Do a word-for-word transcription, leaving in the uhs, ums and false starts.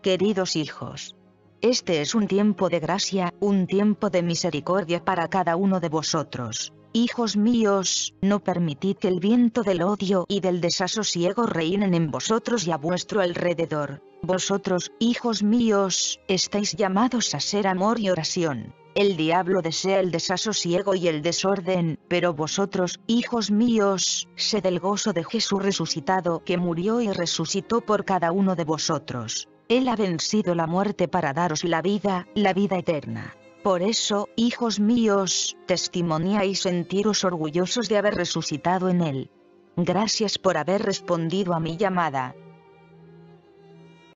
Queridos hijos, este es un tiempo de gracia, un tiempo de misericordia para cada uno de vosotros. Hijos míos, no permitid que el viento del odio y del desasosiego reinen en vosotros y a vuestro alrededor. Vosotros, hijos míos, estáis llamados a ser amor y oración. El diablo desea el desasosiego y el desorden, pero vosotros, hijos míos, sed el gozo de Jesús resucitado, que murió y resucitó por cada uno de vosotros. Él ha vencido la muerte para daros la vida, la vida eterna. Por eso, hijos míos, testimoniáis y sentiros orgullosos de haber resucitado en Él. Gracias por haber respondido a mi llamada.